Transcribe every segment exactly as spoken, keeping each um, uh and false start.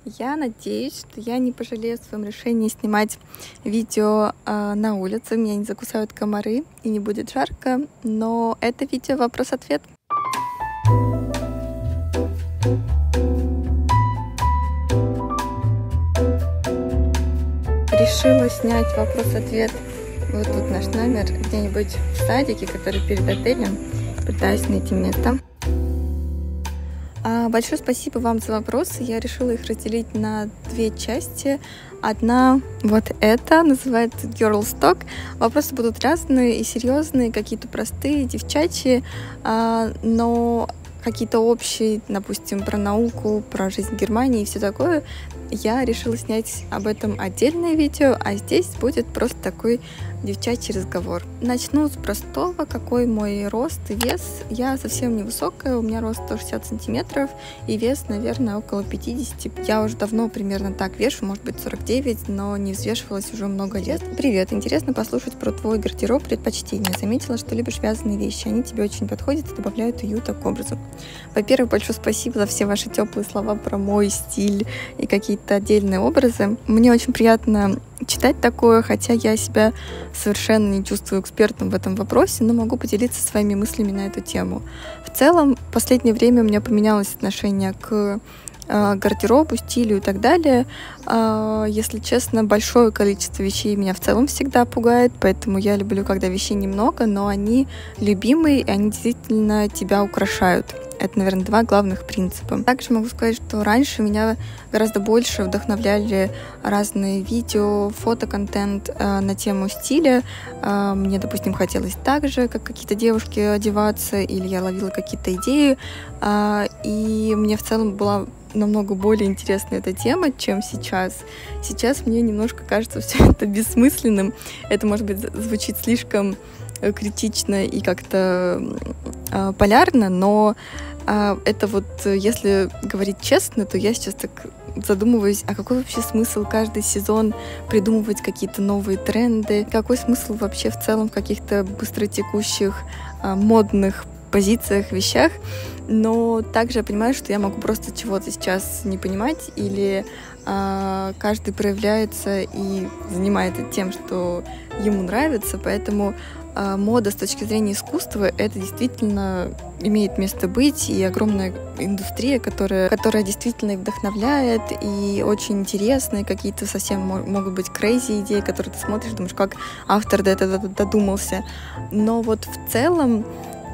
Я надеюсь, что я не пожалею о своем решении снимать видео э, на улице, меня не закусают комары и не будет жарко, но это видео вопрос-ответ. Решила снять вопрос-ответ. Вот тут наш номер, где-нибудь в садике, который перед отелем. Пытаюсь найти место. Большое спасибо вам за вопросы. Я решила их разделить на две части. Одна вот эта, называется Girls Talk. Вопросы будут разные и серьезные, какие-то простые, девчачьи, но какие-то общие, допустим, про науку, про жизнь Германии и все такое. Я решила снять об этом отдельное видео, а здесь будет просто такой девчачий разговор. Начну с простого, какой мой рост и вес. Я совсем невысокая, у меня рост сто шестьдесят сантиметров и вес, наверное, около пятьдесят. Я уже давно примерно так вешу, может быть сорок девять, но не взвешивалась уже много лет. Привет, интересно послушать про твой гардероб, предпочтения. Заметила, что любишь вязаные вещи, они тебе очень подходят и добавляют уюта к образу. Во-первых, большое спасибо за все ваши теплые слова про мой стиль и какие-то отдельные образы. Мне очень приятно читать такое, хотя я себя совершенно не чувствую экспертом в этом вопросе, но могу поделиться своими мыслями на эту тему. В целом, в последнее время у меня поменялось отношение к э, гардеробу, стилю и так далее. Э, если честно, большое количество вещей меня в целом всегда пугает, поэтому я люблю, когда вещей немного, но они любимые, и они действительно тебя украшают. Это, наверное, два главных принципа. Также могу сказать, что раньше меня гораздо больше вдохновляли разные видео, фотоконтент э, на тему стиля. Э, мне, допустим, хотелось так же, как какие-то девушки одеваться, или я ловила какие-то идеи. Э, и мне в целом была намного более интересна эта тема, чем сейчас. Сейчас мне немножко кажется все это бессмысленным. Это, может быть, звучит слишком критично и как-то э, полярно, но э, это вот, если говорить честно, то я сейчас так задумываюсь, а какой вообще смысл каждый сезон придумывать какие-то новые тренды? Какой смысл вообще в целом в каких-то быстротекущих, э, модных позициях, вещах? Но также я понимаю, что я могу просто чего-то сейчас не понимать, или э, каждый проявляется и занимается тем, что ему нравится, поэтому мода с точки зрения искусства — это действительно имеет место быть, и огромная индустрия, которая, которая действительно и вдохновляет, и очень интересные, какие-то совсем могут быть crazy идеи, которые ты смотришь, думаешь, как автор до этого додумался. Но вот в целом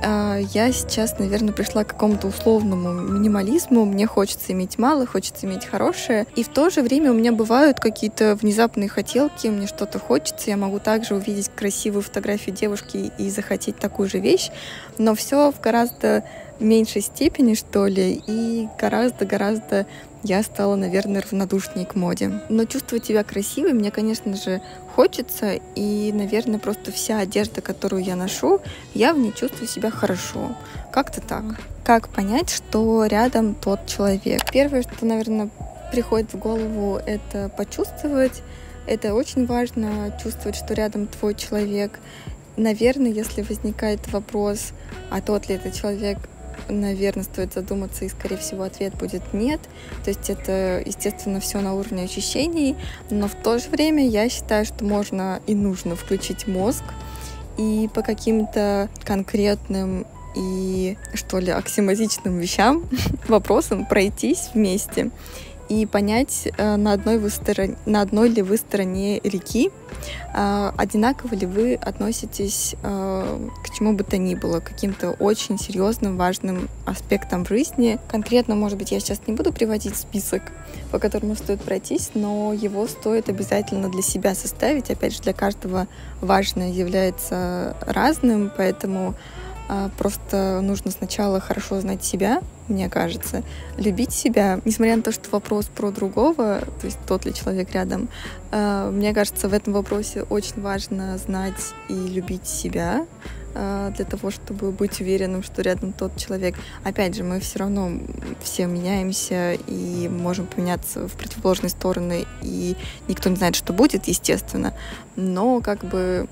я сейчас, наверное, пришла к какому-то условному минимализму. Мне хочется иметь мало, хочется иметь хорошее. И в то же время у меня бывают какие-то внезапные хотелки, мне что-то хочется. Я могу также увидеть красивую фотографию девушки и захотеть такую же вещь. Но все в гораздо меньшей степени, что ли, и гораздо-гораздо я стала, наверное, равнодушнее к моде. Но чувствовать себя красивой мне, конечно же, хочется, и, наверное, просто вся одежда, которую я ношу, я в ней чувствую себя хорошо. Как-то так. Как понять, что рядом тот человек? Первое, что, наверное, приходит в голову, это почувствовать. Это очень важно, чувствовать, что рядом твой человек. Наверное, если возникает вопрос, а тот ли это человек, наверное, стоит задуматься, и, скорее всего, ответ будет нет. То есть это, естественно, все на уровне ощущений, но в то же время я считаю, что можно и нужно включить мозг и по каким-то конкретным и, что ли, аксиоматичным вещам, вопросам пройтись вместе и понять, на одной, вы стороне, на одной ли вы стороне реки, одинаково ли вы относитесь к чему бы то ни было, к каким-то очень серьезным, важным аспектам в жизни. Конкретно, может быть, я сейчас не буду приводить список, по которому стоит пройтись, но его стоит обязательно для себя составить. Опять же, для каждого важное является разным, поэтому просто нужно сначала хорошо знать себя, мне кажется, любить себя, несмотря на то, что вопрос про другого, то есть тот ли человек рядом, мне кажется, в этом вопросе очень важно знать и любить себя для того, чтобы быть уверенным, что рядом тот человек. Опять же, мы все равно все меняемся и можем поменяться в противоположные стороны, и никто не знает, что будет, естественно, но как бы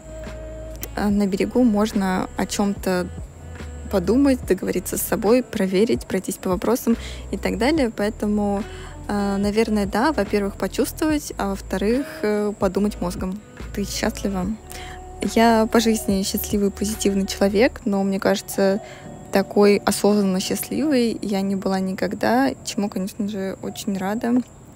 на берегу можно о чем-то подумать, договориться с собой, проверить, пройтись по вопросам и так далее. Поэтому Наверное, да. Во-первых, почувствовать, а во-вторых, подумать мозгом. Ты счастлива? Я по жизни счастливый, позитивный человек, но мне кажется, такой осознанно счастливой я не была никогда, чему, конечно же, очень рада.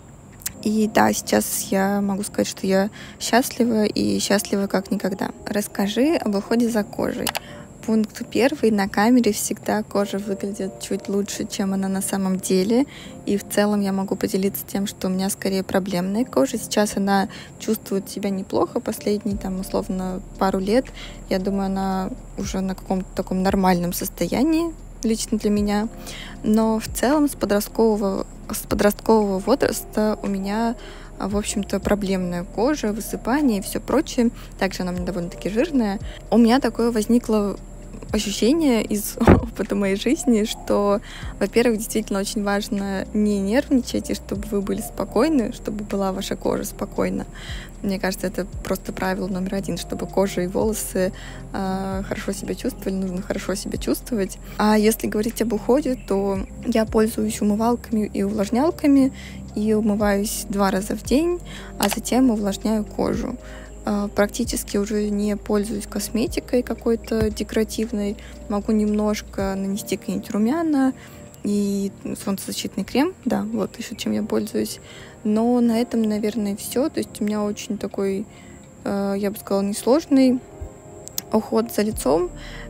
И да, сейчас я могу сказать, что я счастлива и счастлива как никогда. Расскажи об уходе за кожей. Пункт первый. На камере всегда кожа выглядит чуть лучше, чем она на самом деле. И в целом я могу поделиться тем, что у меня скорее проблемная кожа. Сейчас она чувствует себя неплохо. Последние, там, условно, пару лет. Я думаю, она уже на каком-то таком нормальном состоянии, лично для меня. Но в целом с подросткового, с подросткового возраста у меня, в общем-то, проблемная кожа, высыпание и все прочее. Также она у меня довольно-таки жирная. У меня такое возникло ощущение из опыта моей жизни, что, во-первых, действительно очень важно не нервничать, и чтобы вы были спокойны, чтобы была ваша кожа спокойна. Мне кажется, это просто правило номер один, чтобы кожа и волосы э, хорошо себя чувствовали, нужно хорошо себя чувствовать. А если говорить об уходе, то я пользуюсь умывалками и увлажнялками, и умываюсь два раза в день, а затем увлажняю кожу. Практически уже не пользуюсь косметикой какой-то декоративной. Могу немножко нанести какие-нибудь румяна и солнцезащитный крем. Да, вот еще чем я пользуюсь. Но на этом, наверное, все. То есть у меня очень такой, я бы сказала, несложный уход за лицом.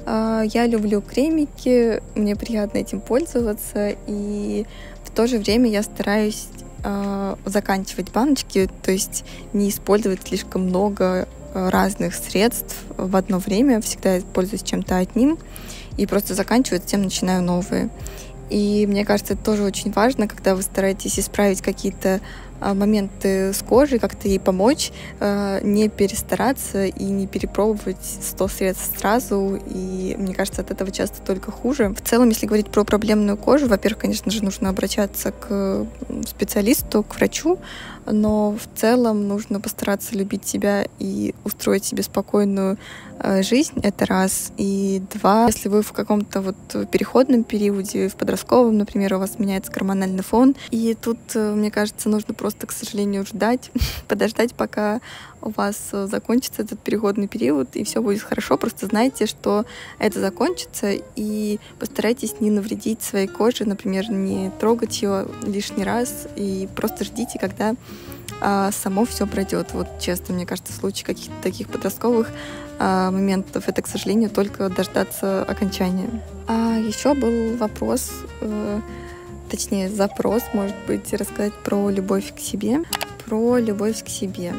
Я люблю кремики, мне приятно этим пользоваться. И в то же время я стараюсь заканчивать баночки, то есть не использовать слишком много разных средств в одно время. Всегда пользуюсь чем-то одним и просто заканчиваю, затем начинаю новые. И мне кажется, это тоже очень важно, когда вы стараетесь исправить какие-то моменты с кожей, как-то ей помочь, не перестараться и не перепробовать сто средств сразу. И мне кажется, от этого часто только хуже. В целом, если говорить про проблемную кожу, во-первых, конечно же, нужно обращаться к специалисту, к врачу, но в целом нужно постараться любить себя и устроить себе спокойную жизнь, это раз. И два, если вы в каком-то вот переходном периоде, в подростковом, например, у вас меняется гормональный фон, и тут, мне кажется, нужно просто, к сожалению, ждать, подождать, пока у вас закончится этот переходный период, и все будет хорошо. Просто знайте, что это закончится, и постарайтесь не навредить своей коже, например, не трогать ее лишний раз, и просто ждите, когда а, само все пройдет. Вот честно, мне кажется, в случае каких-то таких подростковых а, моментов, это, к сожалению, только дождаться окончания. А еще был вопрос, э, точнее запрос, может быть, рассказать про любовь к себе. Про любовь к себе.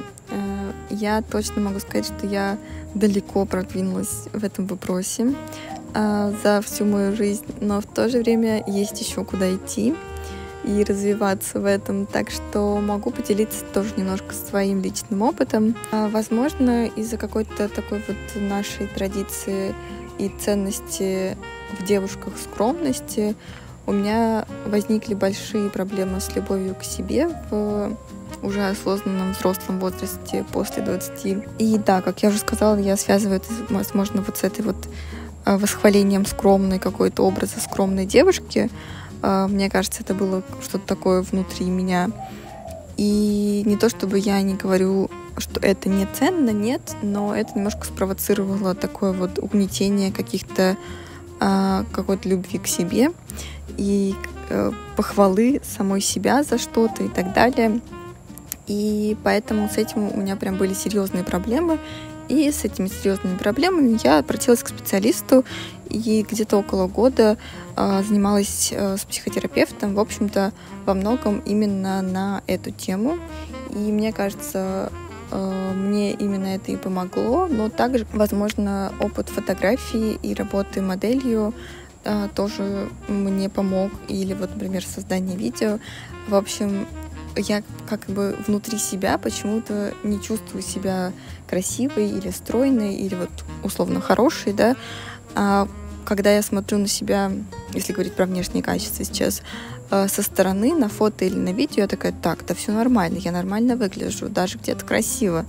Я точно могу сказать, что я далеко продвинулась в этом вопросе за всю мою жизнь, но в то же время есть еще куда идти и развиваться в этом, так что могу поделиться тоже немножко своим личным опытом. Возможно, из-за какой-то такой вот нашей традиции и ценности в девушках скромности у меня возникли большие проблемы с любовью к себе в уже осознанном взрослом возрасте после двадцати. И да, как я уже сказала, я связываю это, возможно, вот с этой вот восхвалением скромной какой-то образа скромной девушки. Мне кажется, это было что-то такое внутри меня. И не то чтобы я не говорю, что это не ценно, нет, но это немножко спровоцировало такое вот угнетение каких-то какой-то любви к себе и похвалы самой себя за что-то и так далее. И поэтому с этим у меня прям были серьезные проблемы. И с этими серьезными проблемами я обратилась к специалисту и где-то около года э, занималась э, с психотерапевтом, в общем-то, во многом именно на эту тему. И мне кажется, э, мне именно это и помогло, но также, возможно, опыт фотографии и работы моделью э, тоже мне помог. Или вот, например, создание видео. В общем, я как бы внутри себя почему-то не чувствую себя красивой или стройной, или вот условно хорошей, да. А когда я смотрю на себя, если говорить про внешние качества сейчас, со стороны, на фото или на видео, я такая, так, да все нормально, я нормально выгляжу, даже где-то красиво.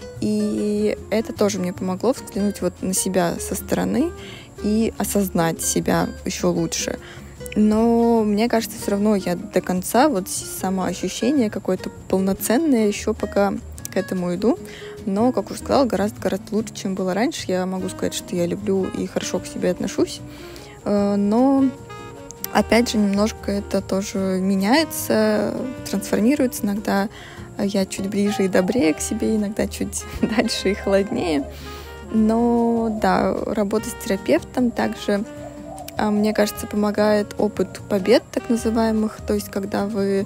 И это тоже мне помогло взглянуть вот на себя со стороны и осознать себя еще лучше. Но мне кажется, все равно я до конца, вот самоощущение какое-то полноценное еще пока к этому иду. Но, как уже сказала, гораздо-гораздо лучше, чем было раньше. Я могу сказать, что я люблю и хорошо к себе отношусь. Но, опять же, немножко это тоже меняется, трансформируется. Иногда я чуть ближе и добрее к себе, иногда чуть дальше и холоднее. Но, да, работа с терапевтом также, мне кажется, помогает опыт побед, так называемых. То есть, когда вы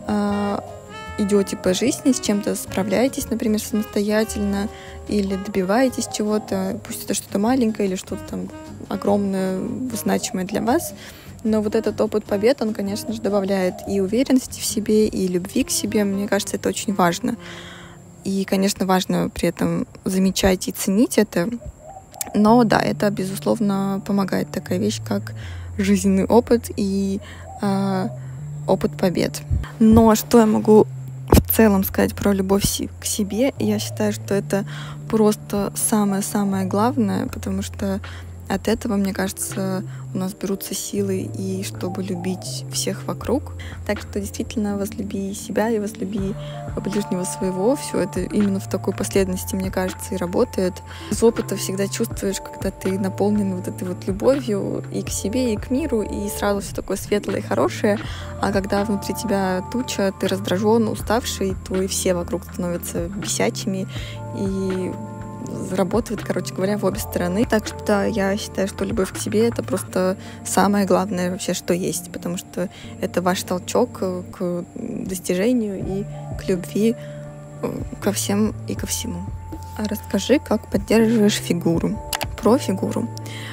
идете по жизни, с чем-то справляетесь, например, самостоятельно, или добиваетесь чего-то, пусть это что-то маленькое или что-то там огромное, значимое для вас. Но вот этот опыт побед, он, конечно же, добавляет и уверенности в себе, и любви к себе. Мне кажется, это очень важно. И, конечно, важно при этом замечать и ценить это. Но да, это, безусловно, помогает такая вещь, как жизненный опыт и э, опыт побед. Но что я могу в целом сказать про любовь к себе? Я считаю, что это просто самое-самое главное, потому что от этого, мне кажется, у нас берутся силы, и чтобы любить всех вокруг. Так что действительно возлюби себя и возлюби ближнего своего. Все это именно в такой последовательности, мне кажется, и работает. Из опыта всегда чувствуешь, когда ты наполнен вот этой вот любовью и к себе, и к миру, и сразу все такое светлое и хорошее. А когда внутри тебя туча, ты раздражен, уставший, то и все вокруг становятся бесячими, и работает, короче говоря, в обе стороны. Так что да, я считаю, что любовь к себе — это просто самое главное вообще, что есть, потому что это ваш толчок к достижению и к любви ко всем и ко всему. Расскажи, как поддерживаешь фигуру. Про фигуру.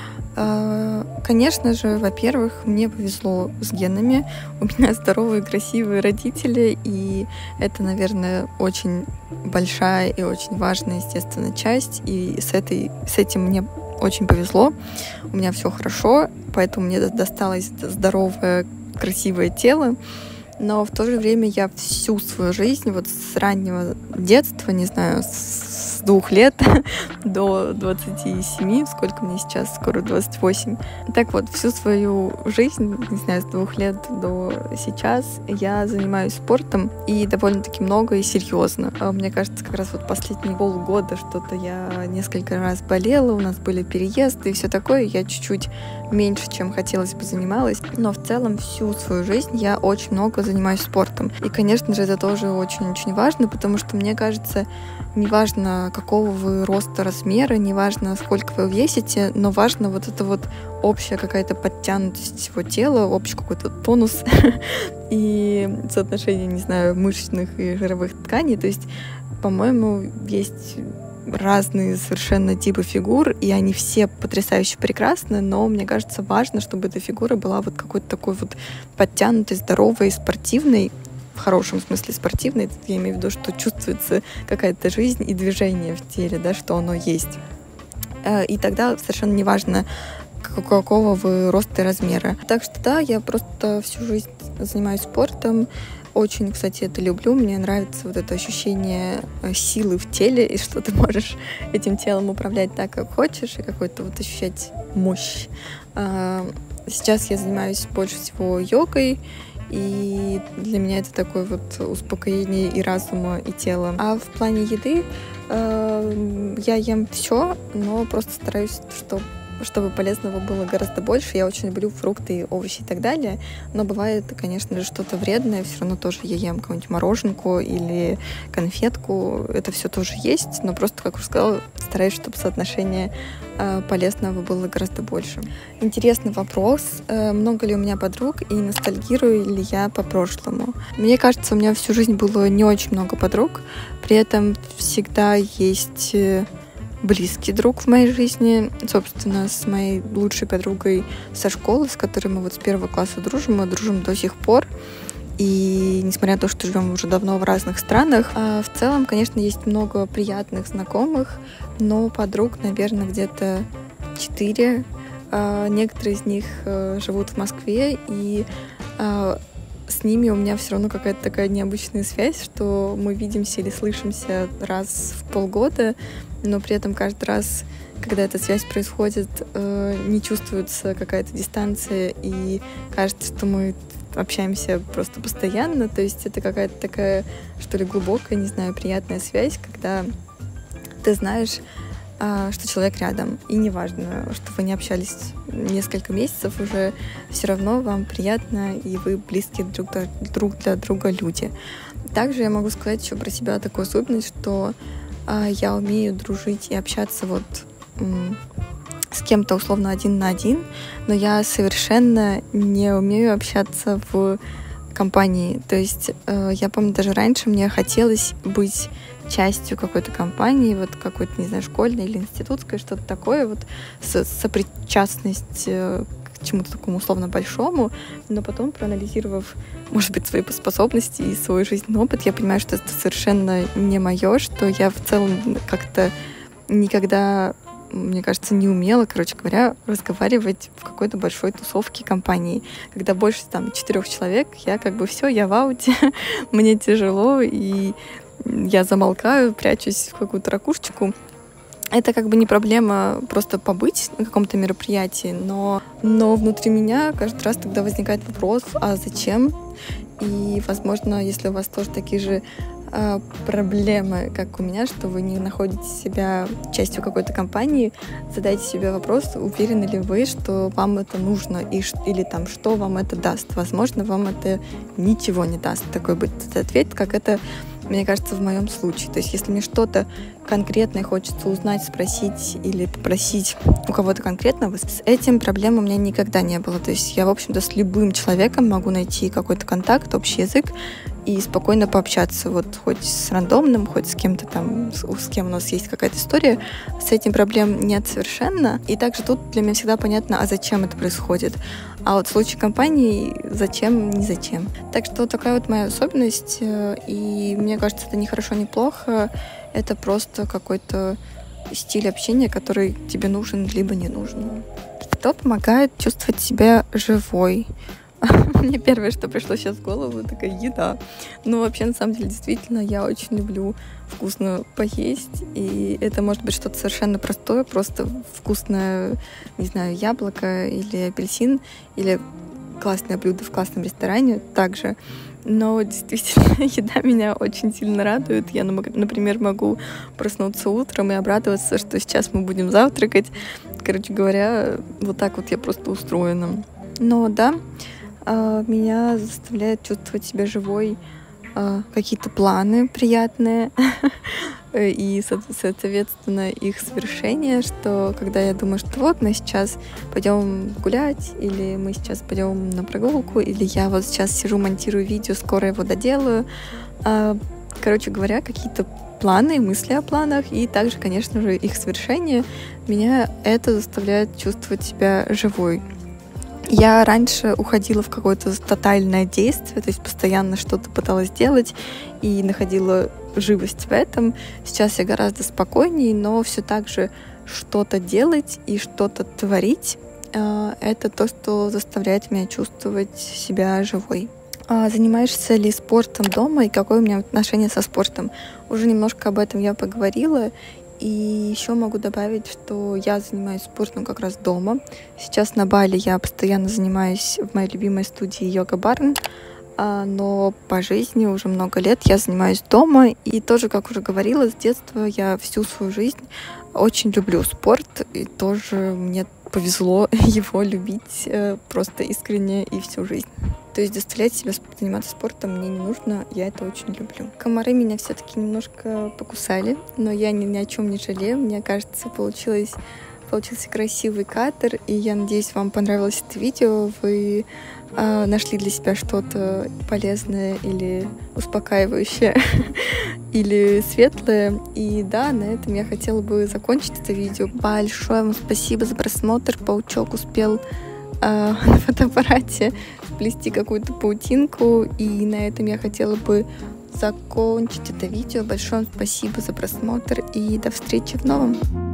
Конечно же, во-первых, мне повезло с генами. У меня здоровые, красивые родители, и это, наверное, очень большая и очень важная, естественно, часть. И с, этой, с этим мне очень повезло. У меня все хорошо, поэтому мне досталось здоровое, красивое тело. Но в то же время я всю свою жизнь, вот с раннего детства, не знаю, с двух лет до двадцати семи, сколько мне сейчас, скоро двадцать восемь. Так вот, всю свою жизнь, не знаю, с двух лет до сейчас я занимаюсь спортом, и довольно-таки много и серьезно. Мне кажется, как раз вот последние полгода что-то я несколько раз болела, у нас были переезды и все такое, я чуть-чуть меньше, чем хотелось бы, занималась. Но в целом всю свою жизнь я очень много занимаюсь спортом. И, конечно же, это тоже очень-очень важно, потому что, мне кажется, неважно, какого вы роста, размера, неважно, сколько вы весите, но важно вот это вот общая какая-то подтянутость всего тела, общий какой-то тонус и соотношение, не знаю, мышечных и жировых тканей. То есть, по-моему, есть разные совершенно типы фигур, и они все потрясающе прекрасны, но мне кажется, важно, чтобы эта фигура была вот какой-то такой вот подтянутой, здоровой, спортивной, в хорошем смысле спортивной. Я имею в виду, что чувствуется какая-то жизнь и движение в теле, да, что оно есть. И тогда совершенно неважно, какого вы роста и размера. Так что да, я просто всю жизнь занимаюсь спортом. Очень, кстати, это люблю. Мне нравится вот это ощущение силы в теле, и что ты можешь этим телом управлять так, как хочешь, и какой-то вот ощущать мощь. Сейчас я занимаюсь больше всего йогой, и для меня это такое вот успокоение и разума, и тела. А в плане еды я ем все, но просто стараюсь, чтобы чтобы полезного было гораздо больше. Я очень люблю фрукты, овощи и так далее. Но бывает, конечно же, что-то вредное. Все равно тоже я ем какую-нибудь мороженку или конфетку. Это все тоже есть. Но просто, как уже сказала, стараюсь, чтобы соотношение э, полезного было гораздо больше. Интересный вопрос. Э, много ли у меня подруг и ностальгирую ли я по прошлому? Мне кажется, у меня всю жизнь было не очень много подруг. При этом всегда есть близкий друг в моей жизни, собственно, с моей лучшей подругой со школы, с которой мы вот с первого класса дружим, мы дружим до сих пор. И несмотря на то, что живем уже давно в разных странах, в целом, конечно, есть много приятных знакомых, но подруг, наверное, где-то четыре. Некоторые из них живут в Москве, и с ними у меня все равно какая-то такая необычная связь, что мы видимся или слышимся раз в полгода, но при этом каждый раз когда эта связь происходит, не чувствуется какая-то дистанция, и кажется, что мы общаемся просто постоянно. То есть это какая-то такая, что ли, глубокая, не знаю, приятная связь, когда ты знаешь, что человек рядом. И неважно, что вы не общались несколько месяцев, уже все равно вам приятно, и вы близкие друг, друг для друга люди. Также я могу сказать еще про себя такую особенность, что а, я умею дружить и общаться вот м, с кем-то условно один на один, но я совершенно не умею общаться в компании. То есть э, я помню, даже раньше мне хотелось быть частью какой-то компании, вот какой-то, не знаю, школьной или институтской, что-то такое, вот со- сопричастность э, к чему-то такому условно большому, но потом, проанализировав, может быть, свои способности и свой жизненный опыт, я понимаю, что это совершенно не мое, что я в целом как-то никогда, мне кажется, не умела, короче говоря, разговаривать в какой-то большой тусовке компании. Когда больше там четырех человек, я как бы все, я в ауте, мне тяжело, и я замолкаю, прячусь в какую-то ракушечку. Это как бы не проблема просто побыть на каком-то мероприятии, но, но внутри меня каждый раз тогда возникает вопрос, а зачем? И, возможно, если у вас тоже такие же э, проблемы, как у меня, что вы не находите себя частью какой-то компании, задайте себе вопрос, уверены ли вы, что вам это нужно, и, или там, что вам это даст. Возможно, вам это ничего не даст. Такой будет ответ, как это, мне кажется, в моем случае. То есть, если мне что-то конкретное хочется узнать, спросить или попросить у кого-то конкретного, с этим проблем у меня никогда не было. То есть я, в общем-то, с любым человеком могу найти какой-то контакт, общий язык и спокойно пообщаться. Вот хоть с рандомным, хоть с кем-то там, с, с кем у нас есть какая-то история. С этим проблем нет совершенно. И также тут для меня всегда понятно, а зачем это происходит. А вот в случае компании зачем, не зачем. Так что такая вот моя особенность. И мне кажется, это не хорошо, не плохо. Это просто какой-то стиль общения, который тебе нужен, либо не нужен. Что помогает чувствовать себя живой? Мне первое, что пришло сейчас в голову, такая еда. Но вообще, на самом деле, действительно, я очень люблю вкусно поесть. И это может быть что-то совершенно простое, просто вкусное, не знаю, яблоко или апельсин, или классное блюдо в классном ресторане также. Но действительно, еда меня очень сильно радует. Я, например, могу проснуться утром и обрадоваться, что сейчас мы будем завтракать. Короче говоря, вот так вот я просто устроена. Но да, меня заставляет чувствовать себя живой какие-то планы приятные и, соответственно, их совершение, что когда я думаю, что вот мы сейчас пойдем гулять, или мы сейчас пойдем на прогулку, или я вот сейчас сижу, монтирую видео, скоро его доделаю. Короче говоря, какие-то планы, мысли о планах, и также, конечно же, их совершение, меня это заставляет чувствовать себя живой. Я раньше уходила в какое-то тотальное действие, то есть постоянно что-то пыталась делать и находила живость в этом. Сейчас я гораздо спокойнее, но все так же что-то делать и что-то творить — это то, что заставляет меня чувствовать себя живой. Занимаешься ли спортом дома и какое у меня отношение со спортом? Уже немножко об этом я поговорила. И еще могу добавить, что я занимаюсь спортом как раз дома. Сейчас на Бали я постоянно занимаюсь в моей любимой студии Yoga Barn, но по жизни уже много лет я занимаюсь дома. И тоже, как уже говорила, с детства я всю свою жизнь очень люблю спорт, и тоже мне повезло его любить просто искренне и всю жизнь. То есть заставлять себя заниматься спортом мне не нужно, я это очень люблю. Комары меня все-таки немножко покусали, но я ни, ни о чем не жалею. Мне кажется, получилось, получился красивый кадр, и я надеюсь, вам понравилось это видео. Вы э, нашли для себя что-то полезное или успокаивающее, или светлое. И да, на этом я хотела бы закончить это видео. Большое вам спасибо за просмотр. Паучок успел на фотоаппарате сплести какую-то паутинку, и на этом я хотела бы закончить это видео. Большое вам спасибо за просмотр, и до встречи в новом.